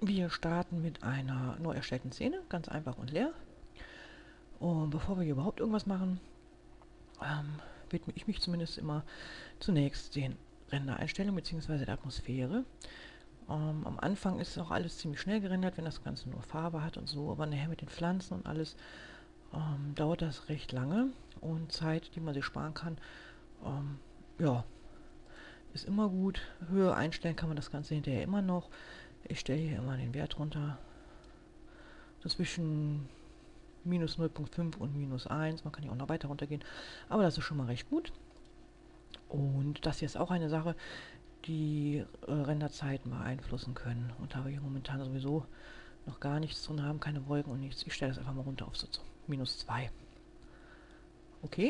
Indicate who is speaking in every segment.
Speaker 1: Wir starten mit einer neu erstellten Szene, ganz einfach und leer. Und bevor wir hier überhaupt irgendwas machen, widme ich mich zumindest immer zunächst den Render-Einstellungen bzw. der Atmosphäre. Am Anfang ist auch alles ziemlich schnell gerendert, wenn das Ganze nur Farbe hat und so, aber nachher mit den Pflanzen und alles dauert das recht lange und Zeit, die man sich sparen kann, ja, ist immer gut. Höhe einstellen kann man das Ganze hinterher immer noch. Ich stelle hier immer den Wert runter. Zwischen minus 0,5 und minus 1. Man kann hier auch noch weiter runtergehen. Aber das ist schon mal recht gut. Und das hier ist auch eine Sache, die Renderzeiten beeinflussen können. Und da wir hier momentan sowieso noch gar nichts drin haben, keine Wolken und nichts, ich stelle das einfach mal runter auf so minus 2. Okay.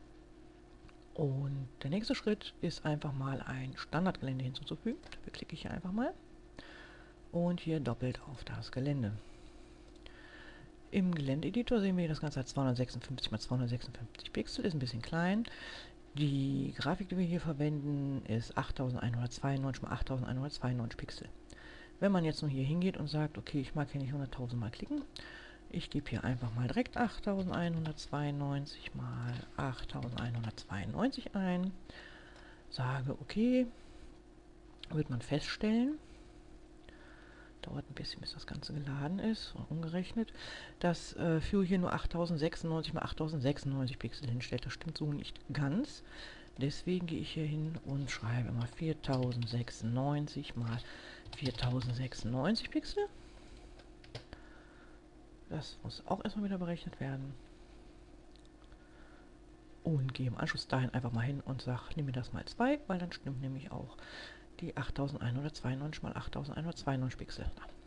Speaker 1: Und der nächste Schritt ist einfach mal ein Standardgelände hinzuzufügen. Dafür klicke ich hier einfach mal. Und hier doppelt auf das Gelände. Im Geländeeditor sehen wir das Ganze als 256 x 256 Pixel, ist ein bisschen klein. Die Grafik, die wir hier verwenden, ist 8192 x 8192 Pixel. Wenn man jetzt nur hier hingeht und sagt, okay, ich mag hier nicht 100.000 Mal klicken, ich gebe hier einfach mal direkt 8192 mal 8192 ein, sage okay, wird man feststellen, dauert ein bisschen, bis das Ganze geladen ist, umgerechnet, dass Fuel hier nur 8096 x 8096 Pixel hinstellt. Das stimmt so nicht ganz. Deswegen gehe ich hier hin und schreibe immer 4096 mal 4096 Pixel. Das muss auch erstmal wieder berechnet werden. Und gehe im Anschluss dahin einfach mal hin und sage, nimm mir das mal 2, weil dann stimmt nämlich auch die 8192 mal 8192 Pixel.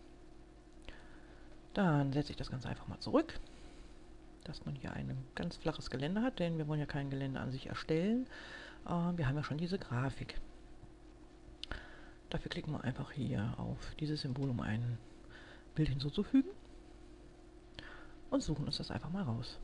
Speaker 1: Dann setze ich das Ganze einfach mal zurück, dass man hier ein ganz flaches Gelände hat, denn wir wollen ja kein Gelände an sich erstellen. Wir haben ja schon diese Grafik. Dafür klicken wir einfach hier auf dieses Symbol, um ein Bild hinzuzufügen und suchen uns das einfach mal raus.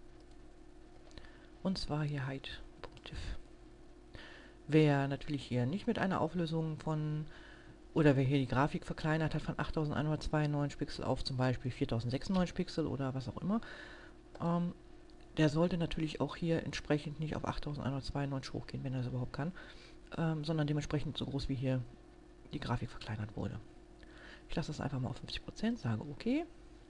Speaker 1: Und zwar hier height.tiff. Wer natürlich hier nicht mit einer Auflösung von, oder wer hier die Grafik verkleinert hat von 8192 Pixel auf zum Beispiel 4096 Pixel oder was auch immer, der sollte natürlich auch hier entsprechend nicht auf 8192 hochgehen, wenn er es überhaupt kann, sondern dementsprechend so groß wie hier die Grafik verkleinert wurde. Ich lasse das einfach mal auf 50%, sage OK.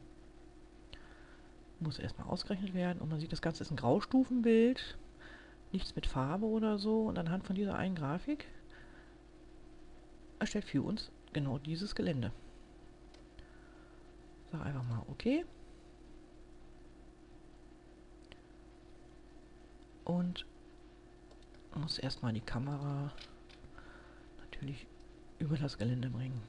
Speaker 1: Muss erstmal ausgerechnet werden und man sieht, das Ganze ist ein Graustufenbild, nichts mit Farbe oder so, und anhand von dieser einen Grafik erstellt für uns genau dieses Gelände. Sag einfach mal OK. Und muss erstmal die Kamera natürlich über das Gelände bringen.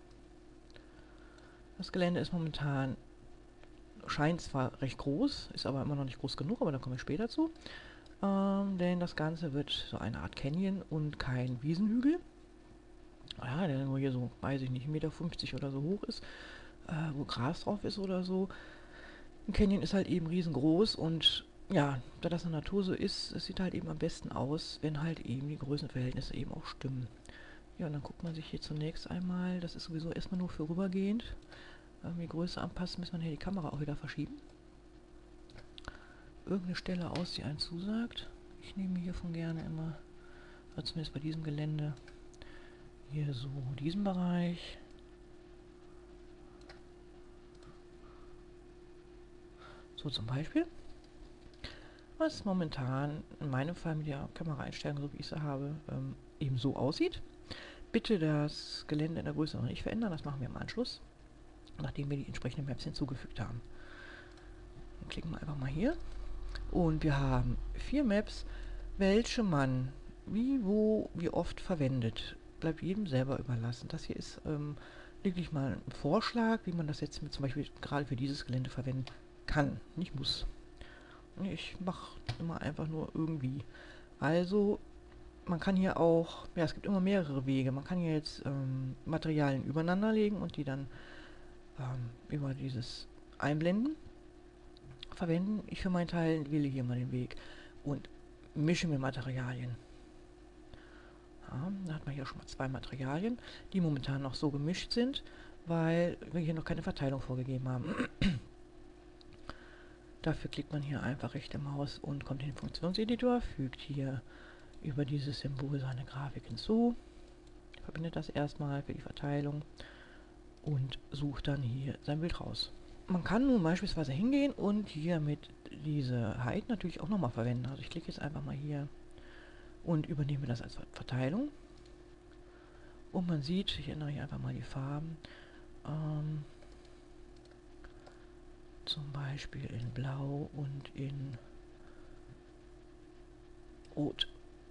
Speaker 1: Das Gelände ist momentan, scheint zwar recht groß, ist aber immer noch nicht groß genug, aber da komme ich später zu. Denn das Ganze wird so eine Art Canyon und kein Wiesenhügel. Ja, der nur hier so, weiß ich nicht, 1,50 Meter oder so hoch ist, wo Gras drauf ist oder so. Ein Canyon ist halt eben riesengroß und ja, da das in der Natur so ist, es sieht halt eben am besten aus, wenn halt eben die Größenverhältnisse eben auch stimmen. Ja, und dann guckt man sich hier zunächst einmal, das ist sowieso erstmal nur vorübergehend. Die Größe anpassen, muss man hier die Kamera auch wieder verschieben. Irgendeine Stelle aus, die einen zusagt. Ich nehme hiervon gerne immer, also zumindest bei diesem Gelände, hier so diesen Bereich. So zum Beispiel. Was momentan in meinem Fall mit der Kameraeinstellung, so wie ich sie habe, eben so aussieht. Bitte das Gelände in der Größe noch nicht verändern, das machen wir im Anschluss, nachdem wir die entsprechenden Maps hinzugefügt haben. Dann klicken wir einfach mal hier. Und wir haben 4 Maps, welche man wie, wo, wie oft verwendet. Bleibt jedem selber überlassen. Das hier ist wirklich mal ein Vorschlag, wie man das jetzt mit zum Beispiel gerade für dieses Gelände verwenden kann. Nicht muss. Ich mache immer einfach nur irgendwie. Also, man kann hier auch, ja, es gibt immer mehrere Wege. Man kann hier jetzt Materialien übereinander legen und die dann über dieses Einblenden verwenden. Ich für meinen Teil wähle hier mal den Weg und mische mir Materialien. Ja, da hat man hier schon mal 2 Materialien, die momentan noch so gemischt sind. weil wir hier noch keine Verteilung vorgegeben haben. Dafür klickt man hier einfach rechte Maus und kommt in den Funktionseditor, fügt hier über dieses Symbol seine Grafik hinzu, verbindet das erstmal für die Verteilung und sucht dann hier sein Bild raus. Man kann nun beispielsweise hingehen und hier mit diese Height natürlich auch nochmal verwenden. Also ich klicke jetzt einfach mal hier und übernehme das als Verteilung. Und man sieht, ich ändere hier einfach mal die Farben. Zum Beispiel in Blau und in Rot.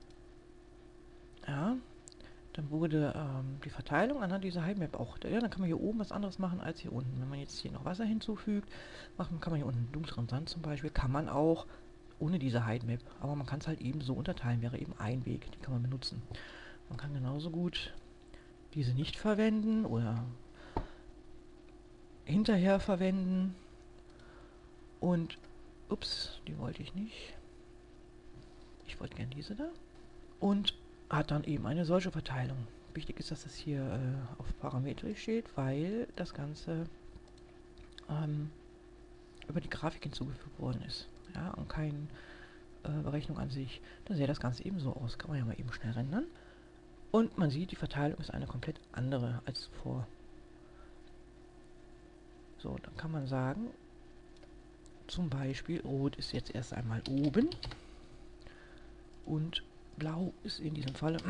Speaker 1: Ja, dann wurde die Verteilung anhand dieser Heightmap auch. Ja, dann kann man hier oben was anderes machen als hier unten. Wenn man jetzt hier noch Wasser hinzufügt, kann man hier unten dunkleren Sand zum Beispiel, kann man auch ohne diese Heightmap. Aber man kann es halt eben so unterteilen, wäre eben ein Weg, die kann man benutzen. Man kann genauso gut diese nicht verwenden oder hinterher verwenden. Und, ups, die wollte ich nicht. Ich wollte gern diese da. Und hat dann eben eine solche Verteilung. Wichtig ist, dass das hier auf parametrisch steht, weil das Ganze über die Grafik hinzugefügt worden ist. Ja, und keine Berechnung an sich. Dann sähe das Ganze eben so aus. Kann man ja mal eben schnell rendern. Und man sieht, die Verteilung ist eine komplett andere als zuvor. So, dann kann man sagen, zum Beispiel, Rot ist jetzt erst einmal oben und Blau ist in diesem Falle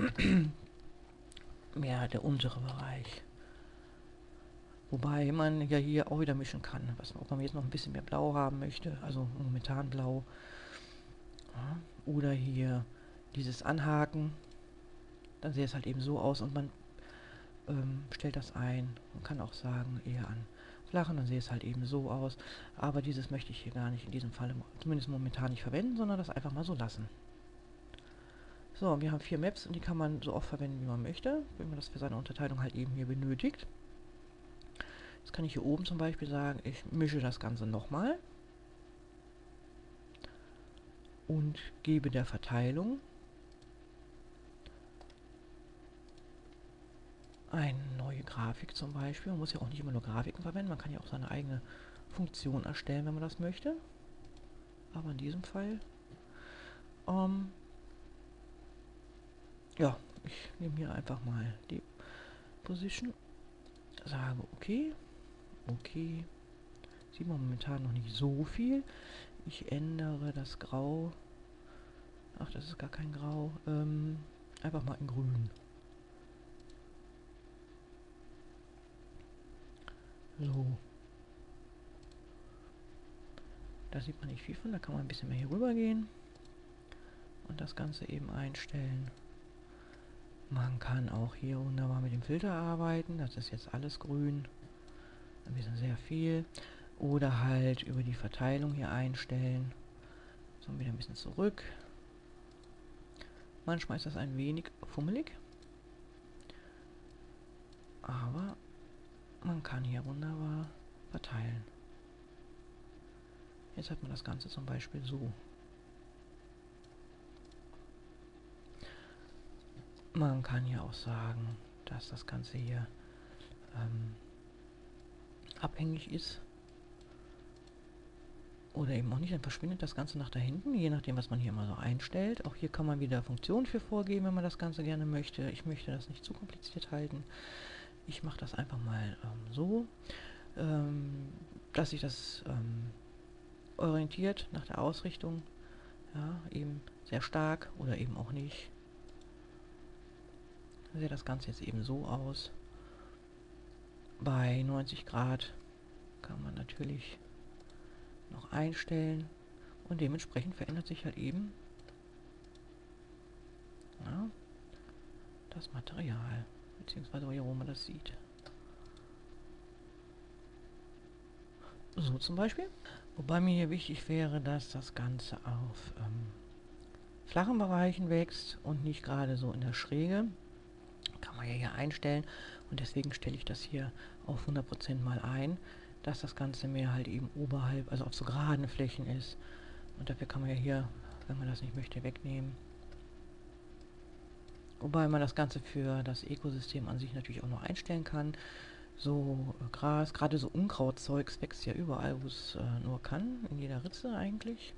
Speaker 1: mehr der untere Bereich. Wobei man ja hier auch wieder mischen kann, ob man jetzt noch ein bisschen mehr Blau haben möchte, also momentan Blau. Ja, oder hier dieses Anhaken, dann sieht es halt eben so aus und man stellt das ein. Man kann auch sagen, eher an flachen, dann sieht es halt eben so aus. Aber dieses möchte ich hier gar nicht in diesem Fall, zumindest momentan nicht verwenden, sondern das einfach mal so lassen. So, wir haben 4 Maps und die kann man so oft verwenden, wie man möchte, wenn man das für seine Unterteilung halt eben hier benötigt. Jetzt kann ich hier oben zum Beispiel sagen, ich mische das Ganze nochmal und gebe der Verteilung eine neue Grafik zum Beispiel. Man muss ja auch nicht immer nur Grafiken verwenden, man kann ja auch seine eigene Funktion erstellen, wenn man das möchte. Aber in diesem Fall, ja, ich nehme hier einfach mal die Position, sage okay, okay, sieht man momentan noch nicht so viel. Ich ändere das Grau, ach, das ist gar kein Grau, einfach mal in Grün. So. Da sieht man nicht viel von, da kann man ein bisschen mehr hier rüber gehen und das Ganze eben einstellen. Man kann auch hier wunderbar mit dem Filter arbeiten, das ist jetzt alles grün, ein bisschen sehr viel. Oder halt über die Verteilung hier einstellen. So, wieder ein bisschen zurück. Manchmal ist das ein wenig fummelig, aber man kann hier wunderbar verteilen. Jetzt hat man das Ganze zum Beispiel so. Man kann hier auch sagen, dass das Ganze hier abhängig ist. Oder eben auch nicht, dann verschwindet das Ganze nach da hinten, je nachdem, was man hier mal so einstellt. Auch hier kann man wieder Funktionen für vorgeben, wenn man das Ganze gerne möchte. Ich möchte das nicht zu kompliziert halten. Ich mache das einfach mal so, dass sich das orientiert nach der Ausrichtung. Ja, eben sehr stark oder eben auch nicht. Dann sieht das Ganze jetzt eben so aus. Bei 90 Grad kann man natürlich noch einstellen und dementsprechend verändert sich halt eben das Material, beziehungsweise wo man das sieht. So zum Beispiel. Wobei mir hier wichtig wäre, dass das Ganze auf flachen Bereichen wächst und nicht gerade so in der Schräge. Kann man ja hier einstellen und deswegen stelle ich das hier auf 100% mal ein, dass das Ganze mehr halt eben oberhalb, also auf so geraden Flächen ist. Und dafür kann man ja hier, wenn man das nicht möchte, wegnehmen. Wobei man das Ganze für das Ökosystem an sich natürlich auch noch einstellen kann. So Gras, gerade so Unkrautzeugs wächst ja überall, wo es nur kann, in jeder Ritze eigentlich.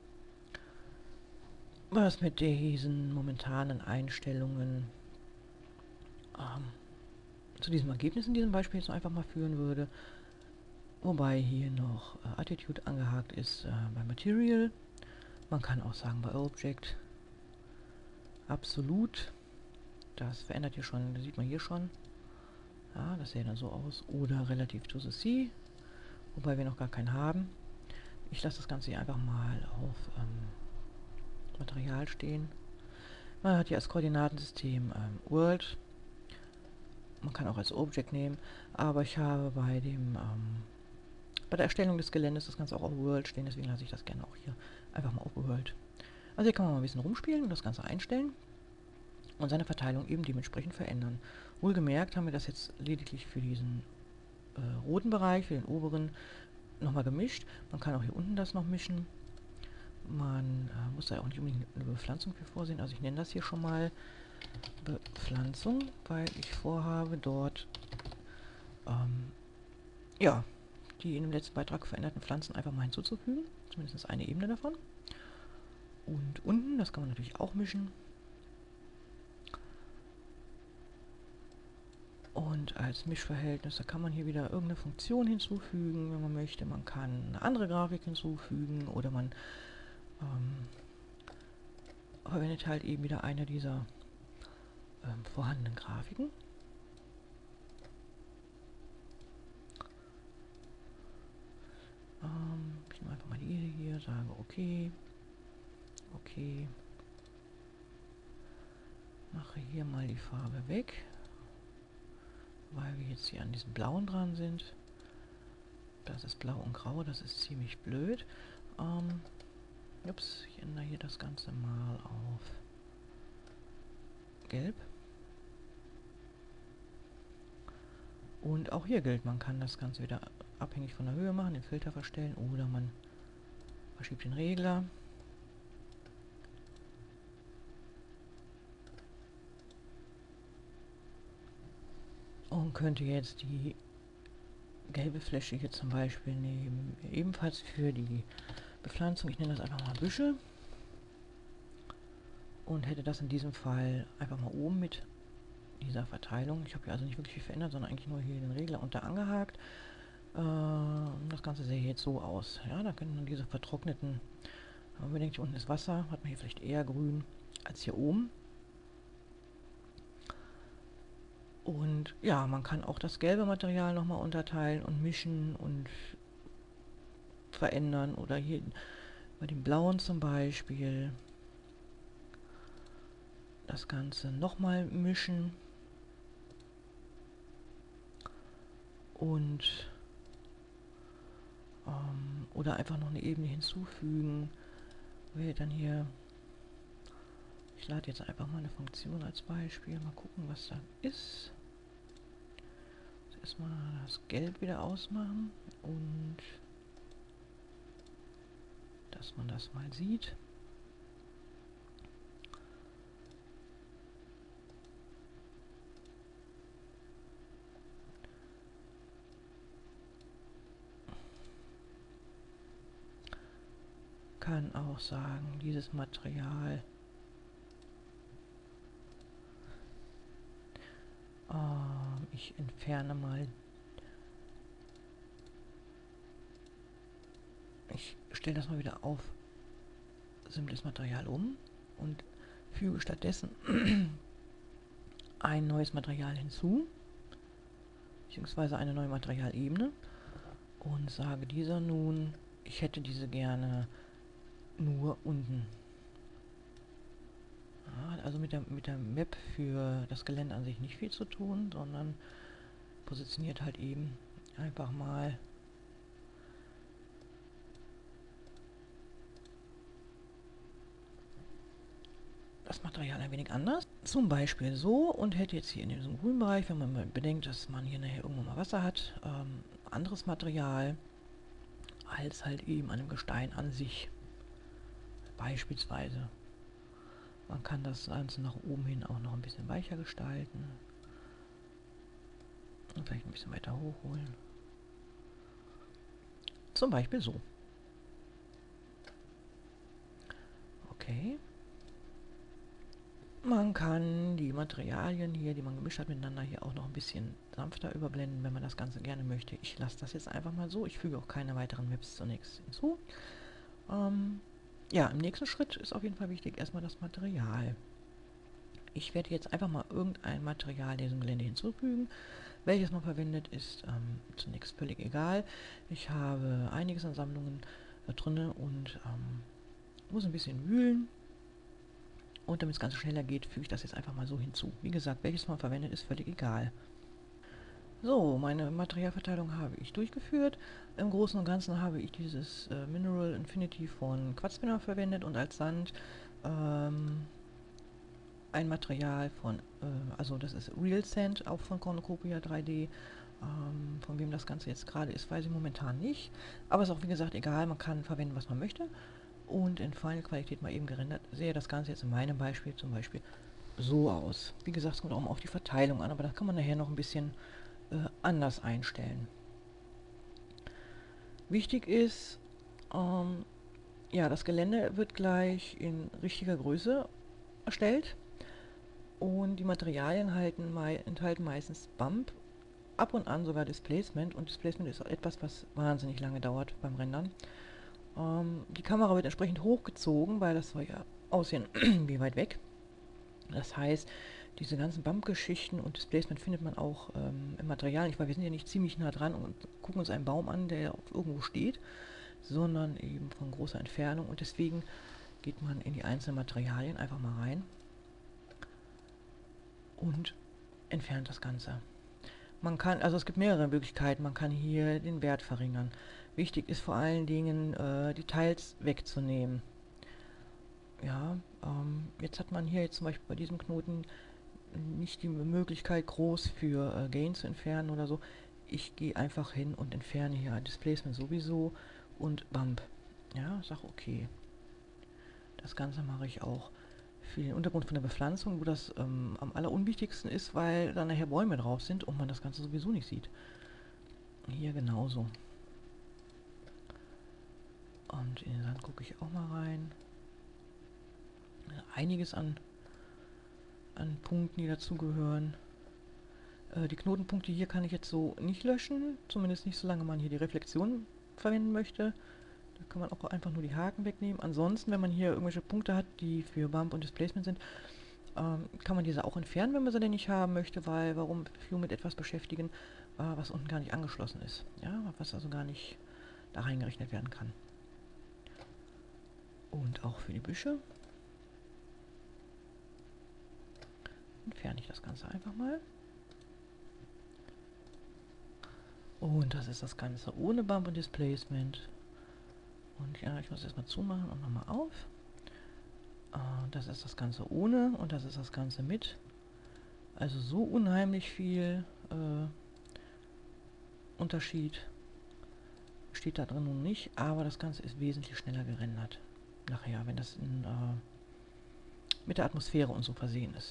Speaker 1: Was mit diesen momentanen Einstellungen ähm, zu diesem Ergebnis in diesem Beispiel jetzt einfach mal führen würde. Wobei hier noch Attitude angehakt ist bei Material. Man kann auch sagen bei Object. Absolut. Das verändert hier schon, das sieht man hier schon. Ja, das sähe dann so aus. Oder relativ to the sea. Wobei wir noch gar keinen haben. Ich lasse das Ganze hier einfach mal auf Material stehen. Man hat hier als Koordinatensystem World. Man kann auch als Object nehmen. Aber ich habe bei der Erstellung des Geländes das Ganze auch auf World stehen. Deswegen lasse ich das gerne auch hier einfach mal auf World. Also hier kann man mal ein bisschen rumspielen und das Ganze einstellen. Und seine Verteilung eben dementsprechend verändern. Wohlgemerkt haben wir das jetzt lediglich für diesen roten Bereich, für den oberen, nochmal gemischt. Man kann auch hier unten das noch mischen. Man muss da ja auch nicht unbedingt eine Bepflanzung für vorsehen. Also ich nenne das hier schon mal Bepflanzung, weil ich vorhabe, dort ja, die in dem letzten Beitrag veränderten Pflanzen einfach mal hinzuzufügen. Zumindest eine Ebene davon. Und unten, das kann man natürlich auch mischen. Und als Mischverhältnis, da kann man hier wieder irgendeine Funktion hinzufügen, wenn man möchte. Man kann eine andere Grafik hinzufügen oder man verwendet halt eben wieder eine dieser vorhandenen Grafiken. Ich nehme einfach mal diese hier, sage okay, okay. Mache hier mal die Farbe weg, weil wir jetzt hier an diesem Blauen dran sind. Das ist Blau und Grau, das ist ziemlich blöd. Ups, ich ändere hier das Ganze mal auf Gelb. Und auch hier gilt, man kann das Ganze wieder abhängig von der Höhe machen, den Filter verstellen oder man verschiebt den Regler. Und könnte jetzt die gelbe Fläche hier zum Beispiel nehmen, ebenfalls für die Bepflanzung. Ich nenne das einfach mal Büsche. Und hätte das in diesem Fall einfach mal oben mit dieser Verteilung. Ich habe hier also nicht wirklich viel verändert, sondern eigentlich nur hier den Regler unter angehakt. Das Ganze sähe jetzt so aus. Ja, da können dann diese vertrockneten, wenn man bedenkt, hier unten ist Wasser, hat man hier vielleicht eher grün als hier oben. Und ja, man kann auch das gelbe Material nochmal unterteilen und mischen und verändern. Oder hier bei dem blauen zum Beispiel das Ganze nochmal mischen. Und oder einfach noch eine Ebene hinzufügen. Wäre dann hier, ich lade jetzt einfach mal eine Funktion als Beispiel. Mal gucken, was da ist. Erstmal das Gelb wieder ausmachen und dass man das mal sieht. Kann auch sagen, dieses Material ich entferne mal. Ich stelle das mal wieder auf simples Material um und füge stattdessen ein neues Material hinzu, beziehungsweise eine neue Materialebene und sage dieser nun, ich hätte diese gerne nur unten. Ja, hat also mit der Map für das Gelände an sich nicht viel zu tun, sondern positioniert halt eben einfach mal das Material ein wenig anders. Zum Beispiel so und hätte jetzt hier in diesem grünen Bereich, wenn man mal bedenkt, dass man hier nachher irgendwann mal Wasser hat, anderes Material als halt eben an dem Gestein an sich. Beispielsweise. Man kann das Ganze nach oben hin auch noch ein bisschen weicher gestalten. Und vielleicht ein bisschen weiter hochholen. Zum Beispiel so. Okay. Man kann die Materialien hier, die man gemischt hat miteinander, hier auch noch ein bisschen sanfter überblenden, wenn man das Ganze gerne möchte. Ich lasse das jetzt einfach mal so. Ich füge auch keine weiteren Maps zunächst hinzu. Ja, im nächsten Schritt ist auf jeden Fall wichtig erstmal das Material. Ich werde jetzt einfach mal irgendein Material diesem Gelände hinzufügen. Welches man verwendet, ist zunächst völlig egal. Ich habe einiges an Sammlungen drin und muss ein bisschen wühlen. Und damit es ganz schneller geht, füge ich das jetzt einfach mal so hinzu. Wie gesagt, welches man verwendet, ist völlig egal. So, meine Materialverteilung habe ich durchgeführt. Im Großen und Ganzen habe ich dieses Mineral Infinity von Quarzspinner verwendet und als Sand ein Material von, also das ist Real Sand, auch von Cornucopia 3D. Von wem das Ganze jetzt gerade ist, weiß ich momentan nicht. Aber ist auch wie gesagt egal, man kann verwenden, was man möchte. Und in Final Qualität mal eben gerendert, sehe das Ganze jetzt in meinem Beispiel zum Beispiel so aus. Wie gesagt, es kommt auch mal auf die Verteilung an, aber das kann man nachher noch ein bisschen anders einstellen. Wichtig ist, ja, das Gelände wird gleich in richtiger Größe erstellt und die Materialien enthalten meistens Bump, ab und an sogar Displacement und Displacement ist etwas, was wahnsinnig lange dauert beim Rendern. Die Kamera wird entsprechend hochgezogen, weil das soll ja aussehen wie weit weg. Das heißt, diese ganzen Bump-Geschichten und Displacement findet man auch im Material nicht, weil wir sind ja nicht ziemlich nah dran und gucken uns einen Baum an, der irgendwo steht, sondern eben von großer Entfernung und deswegen geht man in die einzelnen Materialien einfach mal rein und entfernt das Ganze. Man kann, also es gibt mehrere Möglichkeiten, man kann hier den Wert verringern. Wichtig ist vor allen Dingen, Details wegzunehmen. Ja, jetzt hat man hier jetzt zum Beispiel bei diesem Knoten nicht die Möglichkeit, groß für Gain zu entfernen oder so. Ich gehe einfach hin und entferne hier Displacement sowieso und Bump. Ja, sag okay. Das Ganze mache ich auch für den Untergrund von der Bepflanzung, wo das am allerunwichtigsten ist, weil da nachher Bäume drauf sind und man das Ganze sowieso nicht sieht. Hier genauso. Und in den Sand gucke ich auch mal rein. Einiges an Punkten, die dazugehören. Die Knotenpunkte hier kann ich jetzt so nicht löschen, zumindest nicht solange man hier die Reflexion verwenden möchte. Da kann man auch einfach nur die Haken wegnehmen. Ansonsten, wenn man hier irgendwelche Punkte hat, die für Bump und Displacement sind, kann man diese auch entfernen, wenn man sie denn nicht haben möchte, weil warum View mit etwas beschäftigen, was unten gar nicht angeschlossen ist. Ja, was also gar nicht da reingerechnet werden kann. Und auch für die Büsche entferne ich das Ganze einfach mal. Und das ist das Ganze ohne Bump und Displacement. Und ja, ich muss erstmal zumachen und nochmal auf. Das ist das Ganze ohne und das ist das Ganze mit. Also so unheimlich viel Unterschied steht da drin nun nicht, aber das Ganze ist wesentlich schneller gerendert. Nachher, wenn das mit der Atmosphäre und so versehen ist.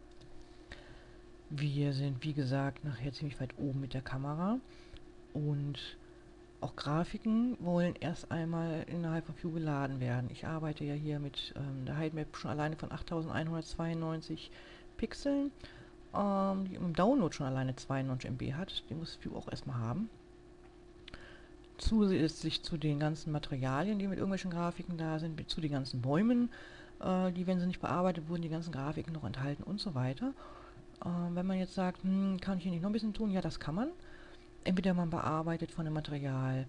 Speaker 1: Wir sind, wie gesagt, nachher ziemlich weit oben mit der Kamera und auch Grafiken wollen erst einmal innerhalb von View geladen werden. Ich arbeite ja hier mit der Heidelberg schon alleine von 8192 Pixeln, die im Download schon alleine 92 MB hat. Die muss View auch erstmal haben. Zusätzlich zu den ganzen Materialien, die mit irgendwelchen Grafiken da sind, zu den ganzen Bäumen, die, wenn sie nicht bearbeitet wurden, die ganzen Grafiken noch enthalten und so weiter. Wenn man jetzt sagt, kann ich hier nicht noch ein bisschen tun? Ja, das kann man. Entweder man bearbeitet von dem Material,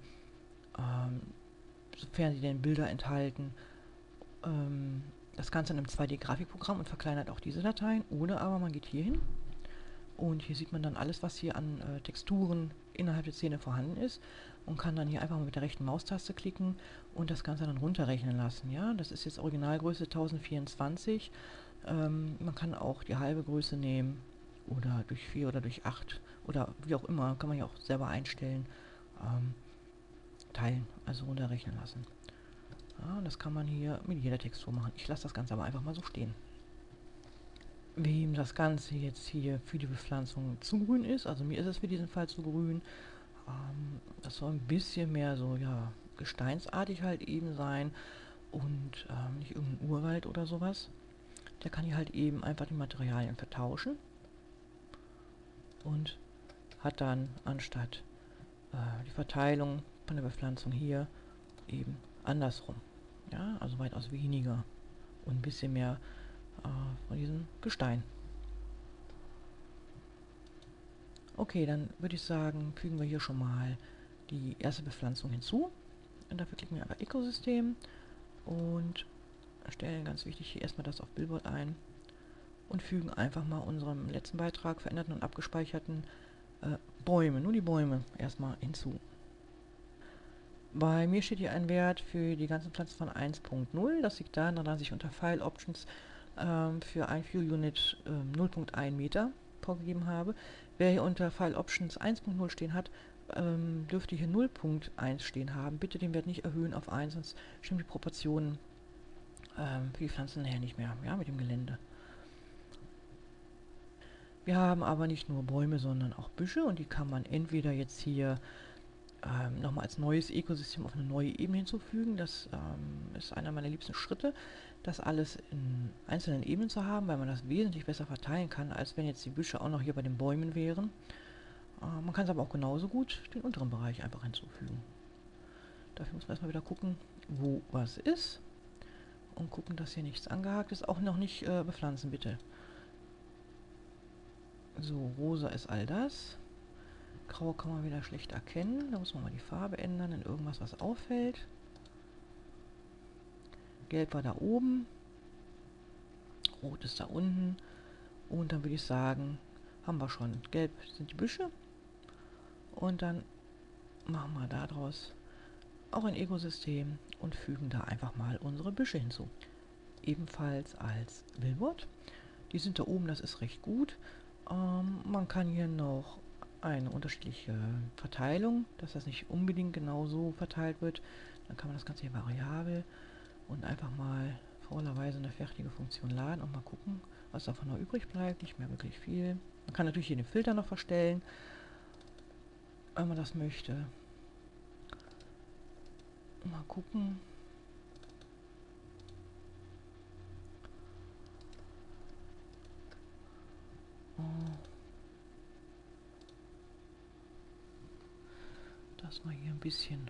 Speaker 1: sofern sie denn Bilder enthalten, das Ganze in einem 2D-Grafikprogramm und verkleinert auch diese Dateien. Oder aber man geht hier hin und hier sieht man dann alles, was hier an Texturen innerhalb der Szene vorhanden ist und kann dann hier einfach mal mit der rechten Maustaste klicken und das Ganze dann runterrechnen lassen. Ja, das ist jetzt Originalgröße 1024. Man kann auch die halbe Größe nehmen oder durch 4 oder durch 8 oder wie auch immer, kann man ja auch selber einstellen, teilen, also runterrechnen lassen. Ja, das kann man hier mit jeder Textur machen. Ich lasse das Ganze aber einfach mal so stehen. wem das Ganze jetzt hier für die Bepflanzung zu grün ist. Also mir ist es für diesen Fall zu grün. Das soll ein bisschen mehr so, ja, gesteinsartig halt eben sein und nicht irgendein Urwald oder sowas. Der kann hier halt eben einfach die Materialien vertauschen und hat dann anstatt die Verteilung von der Bepflanzung hier eben andersrum. Ja, also weitaus weniger und ein bisschen mehr von diesem Gestein. Okay, dann würde ich sagen, fügen wir hier schon mal die erste Bepflanzung hinzu. Und dafür klicken wir einfach Ökosystem und stellen ganz wichtig hier erstmal das auf Billboard ein und fügen einfach mal unserem letzten Beitrag veränderten und abgespeicherten Bäume, nur die Bäume erstmal hinzu. Bei mir steht hier ein Wert für die ganzen Pflanzen von 1.0. Das liegt daran, dass ich unter File Options für ein View Unit 0.1 Meter vorgegeben habe. Wer hier unter File Options 1.0 stehen hat, dürfte hier 0.1 stehen haben. Bitte den Wert nicht erhöhen auf 1, sonst stimmen die Proportionen für die Pflanzen nachher nicht mehr, ja, mit dem Gelände. Wir haben aber nicht nur Bäume, sondern auch Büsche und die kann man entweder jetzt hier nochmal als neues Ökosystem auf eine neue Ebene hinzufügen. Das ist einer meiner liebsten Schritte, das alles in einzelnen Ebenen zu haben, weil man das wesentlich besser verteilen kann, als wenn jetzt die Büsche auch noch hier bei den Bäumen wären. Man kann es aber auch genauso gut den unteren Bereich einfach hinzufügen. Dafür muss man erstmal wieder gucken, wo was ist und gucken, dass hier nichts angehakt ist. Auch noch nicht bepflanzen, bitte. So, rosa ist all das. Grau kann man wieder schlecht erkennen. Da muss man mal die Farbe ändern in irgendwas, was auffällt. Gelb war da oben. Rot ist da unten. Und dann würde ich sagen, haben wir schon. Gelb sind die Büsche. Und dann machen wir daraus auch ein Ökosystem und fügen da einfach mal unsere Büsche hinzu. Ebenfalls als Billboard. Die sind da oben, das ist recht gut. Man kann hier noch eine unterschiedliche Verteilung, dass das nicht unbedingt genauso verteilt wird. Dann kann man das Ganze hier variabel und einfach mal faulerweise eine fertige Funktion laden und mal gucken, was davon noch übrig bleibt. Nicht mehr wirklich viel. Man kann natürlich hier den Filter noch verstellen, wenn man das möchte. Mal gucken. Dass man hier ein bisschen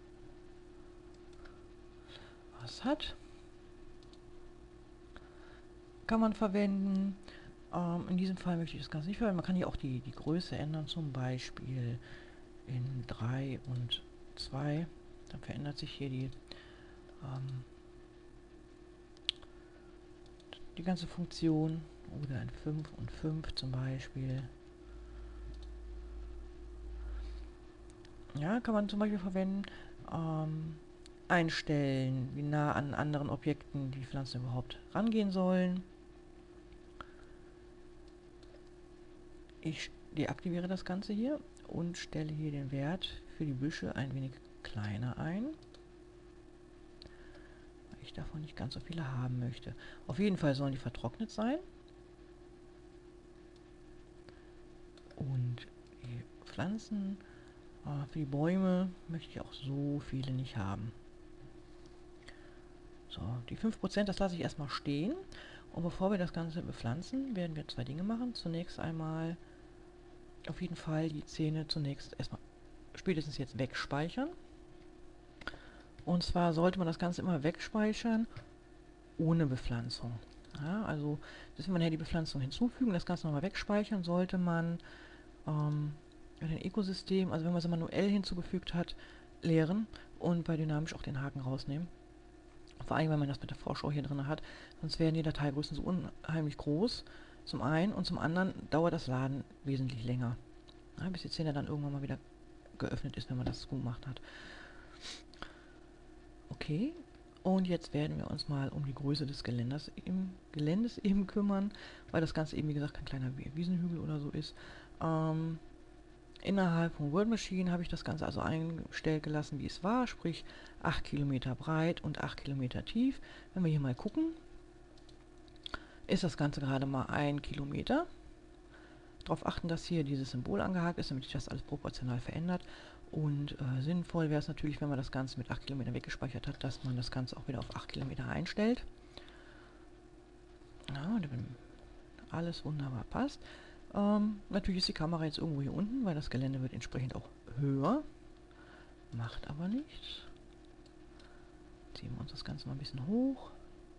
Speaker 1: was hat. Kann man verwenden. In diesem Fall möchte ich das Ganze nicht verwenden. Man kann hier auch die Größe ändern, zum Beispiel in 3 und 2. Dann verändert sich hier die ganze Funktion. Oder in 5 und 5 zum Beispiel. Ja, kann man zum Beispiel verwenden. Einstellen, wie nah an anderen Objekten die Pflanzen überhaupt rangehen sollen. Ich deaktiviere das Ganze hier und stelle hier den Wert für die Büsche ein wenig kleiner ein, weil ich davon nicht ganz so viele haben möchte. Auf jeden Fall sollen die vertrocknet sein. Und die Pflanzen, für die Bäume möchte ich auch so viele nicht haben. So, die 5%, das lasse ich erstmal stehen. Und bevor wir das Ganze bepflanzen, werden wir zwei Dinge machen. Zunächst einmal auf jeden Fall die Szene zunächst erstmal spätestens jetzt wegspeichern. Und zwar sollte man das Ganze immer wegspeichern ohne Bepflanzung. Ja, also, dass wenn man hier die Bepflanzung hinzufügen, das Ganze nochmal wegspeichern, sollte man den Ökosystem, also wenn man es manuell hinzugefügt hat, leeren und bei dynamisch auch den Haken rausnehmen. Vor allem, wenn man das mit der Vorschau hier drin hat, sonst werden die Dateigrößen so unheimlich groß, zum einen, und zum anderen dauert das Laden wesentlich länger. Ja, bis die Szene dann irgendwann mal wieder geöffnet ist, wenn man das gemacht hat. Okay, und jetzt werden wir uns mal um die Größe des Geländes eben kümmern, weil das Ganze eben, wie gesagt, kein kleiner Wiesenhügel oder so ist. Innerhalb von World Machine habe ich das Ganze also eingestellt gelassen, wie es war, sprich 8 Kilometer breit und 8 Kilometer tief. Wenn wir hier mal gucken, ist das Ganze gerade mal 1 Kilometer. Darauf achten, dass hier dieses Symbol angehakt ist, damit sich das alles proportional verändert. Und sinnvoll wäre es natürlich, wenn man das Ganze mit 8 Kilometern weggespeichert hat, dass man das Ganze auch wieder auf 8 Kilometer einstellt. Ja, wenn alles wunderbar passt. Natürlich ist die Kamera jetzt irgendwo hier unten, weil das Gelände wird entsprechend auch höher. Macht aber nichts. Ziehen wir uns das Ganze mal ein bisschen hoch.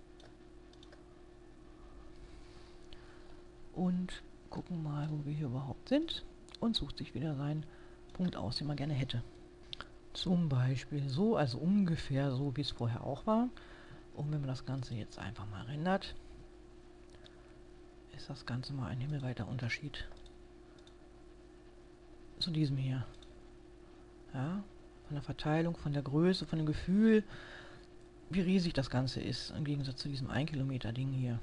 Speaker 1: Und gucken mal, wo wir hier überhaupt sind. Und sucht sich wieder seinen Punkt aus, den man gerne hätte. Zum Beispiel so, also ungefähr so, wie es vorher auch war. Und wenn man das Ganze jetzt einfach mal rendert, ist das Ganze mal ein himmelweiter Unterschied zu diesem hier. Ja, von der Verteilung, von der Größe, von dem Gefühl, wie riesig das Ganze ist, im Gegensatz zu diesem 1 Kilometer Ding hier.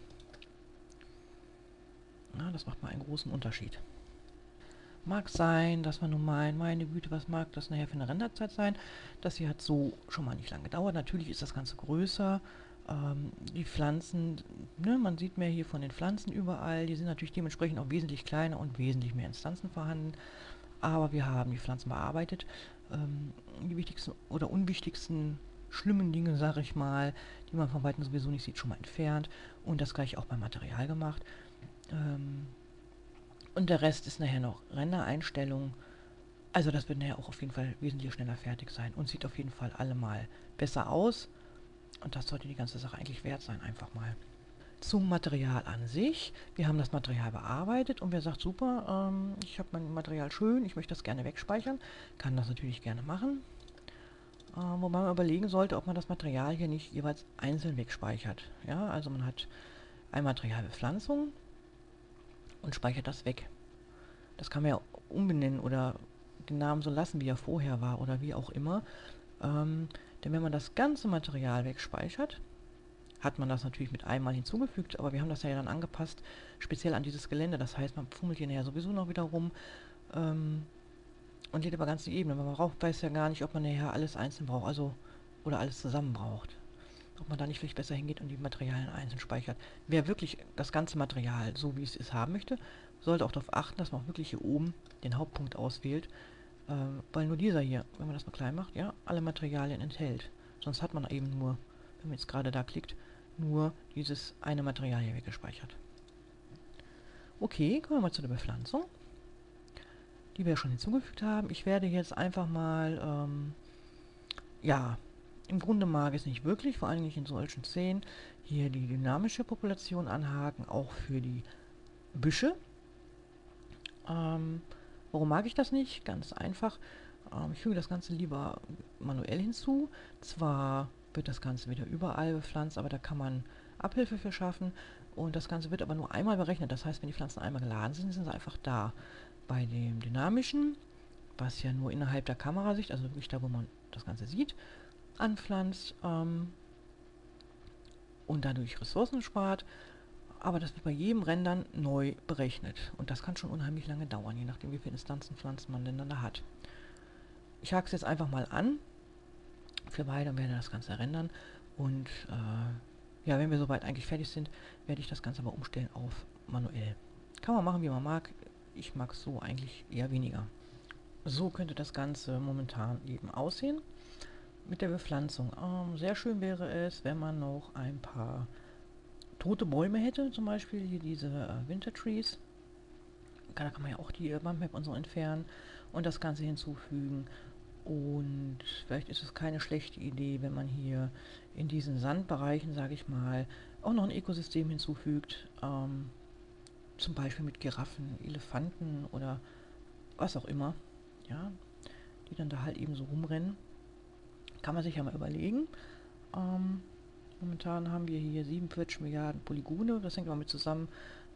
Speaker 1: Ja, das macht mal einen großen Unterschied. Mag sein, dass man nun meint, meine Güte, was mag das nachher für eine Renderzeit sein? Das hier hat so schon mal nicht lange gedauert. Natürlich ist das Ganze größer. Die Pflanzen, ne, man sieht mehr hier von den Pflanzen überall. Die sind natürlich dementsprechend auch wesentlich kleiner und wesentlich mehr Instanzen vorhanden. Aber wir haben die Pflanzen bearbeitet. Die wichtigsten oder unwichtigsten schlimmen Dinge, sage ich mal, die man von Weitem sowieso nicht sieht, schon mal entfernt. Und das gleich auch beim Material gemacht. Und der Rest ist nachher noch Rendereinstellungen. Also das wird nachher auch auf jeden Fall wesentlich schneller fertig sein und sieht auf jeden Fall allemal besser aus. Und das sollte die ganze Sache eigentlich wert sein, einfach mal. Zum Material an sich. Wir haben das Material bearbeitet und wer sagt, super, ich habe mein Material schön, ich möchte das gerne wegspeichern, kann das natürlich gerne machen. Wobei man überlegen sollte, ob man das Material hier nicht jeweils einzeln wegspeichert. Ja, also man hat ein Materialbepflanzung und speichert das weg. Das kann man ja umbenennen oder den Namen so lassen, wie er vorher war oder wie auch immer. Denn wenn man das ganze Material wegspeichert, hat man das natürlich mit einmal hinzugefügt, aber wir haben das ja dann angepasst, speziell an dieses Gelände. Das heißt, man fummelt hier nachher sowieso noch wieder rum und lädt über ganze Ebenen. Man weiß ja gar nicht, ob man nachher alles einzeln braucht, also oder alles zusammen braucht. Ob man da nicht vielleicht besser hingeht und die Materialien einzeln speichert. Wer wirklich das ganze Material, so wie es ist, haben möchte, sollte auch darauf achten, dass man auch wirklich hier oben den Hauptpunkt auswählt. Weil nur dieser hier, wenn man das mal klein macht, ja, alle Materialien enthält. Sonst hat man eben nur, wenn man jetzt gerade da klickt, nur dieses eine Material hier weggespeichert. Okay, kommen wir mal zu der Bepflanzung, die wir schon hinzugefügt haben. Ich werde jetzt einfach mal, ja, im Grunde mag ich es nicht wirklich, vor allem nicht in solchen Szenen, hier die dynamische Population anhaken, auch für die Büsche. Warum mag ich das nicht? Ganz einfach. Ich füge das Ganze lieber manuell hinzu. Zwar wird das Ganze wieder überall bepflanzt, aber da kann man Abhilfe für schaffen. Und das Ganze wird aber nur einmal berechnet. Das heißt, wenn die Pflanzen einmal geladen sind, sind sie einfach da. Bei dem dynamischen, was ja nur innerhalb der Kamerasicht, also wirklich da, wo man das Ganze sieht, anpflanzt und dadurch Ressourcen spart. Aber das wird bei jedem Rendern neu berechnet. Und das kann schon unheimlich lange dauern, je nachdem, wie viele Instanzen Pflanzen man denn dann da hat. Ich hake es jetzt einfach mal an für beide und werde das Ganze rendern. Und ja, wenn wir soweit eigentlich fertig sind, werde ich das Ganze aber umstellen auf manuell. Kann man machen, wie man mag. Ich mag es so eigentlich eher weniger. So könnte das Ganze momentan eben aussehen mit der Bepflanzung. Sehr schön wäre es, wenn man noch ein paar tote Bäume hätte, zum Beispiel hier diese Winter Trees. Da kann man ja auch die Bumpmap und so entfernen und das Ganze hinzufügen. Und vielleicht ist es keine schlechte Idee, wenn man hier in diesen Sandbereichen, sage ich mal, auch noch ein Ökosystem hinzufügt. Zum Beispiel mit Giraffen, Elefanten oder was auch immer. Ja, die dann da halt eben so rumrennen. Kann man sich ja mal überlegen. Momentan haben wir hier 47 Milliarden Polygone. Das hängt aber mit zusammen.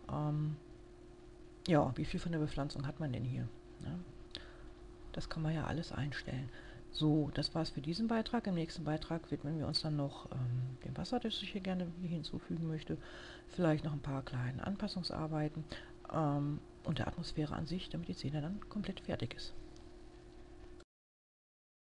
Speaker 1: Ja, wie viel von der Bepflanzung hat man denn hier? Ja, das kann man ja alles einstellen. So, das war's für diesen Beitrag. Im nächsten Beitrag widmen wir uns dann noch dem Wasser, das ich hier gerne hinzufügen möchte. Vielleicht noch ein paar kleine Anpassungsarbeiten und der Atmosphäre an sich, damit die Szene dann komplett fertig ist.